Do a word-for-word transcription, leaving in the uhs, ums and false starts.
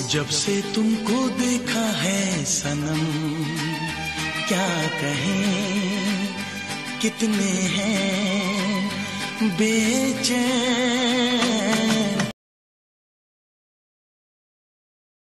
जब से तुमको देखा है सनम, क्या कहें कितने हैं बेचैन।